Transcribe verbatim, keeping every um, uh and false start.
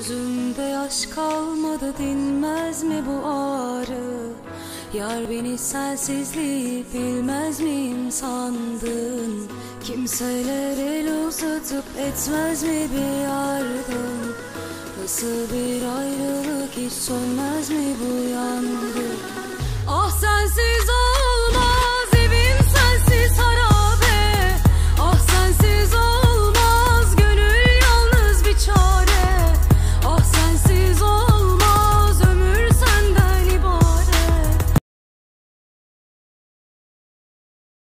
Gözümde yaş kalmadı, dinmez mi bu ağrı? Yar beni sensizliği bilmez miyim sandın? Kimseler el uzatıp etmez mi bir yardım? Nasıl bir ayrılık, hiç sönmez mi bu yangın?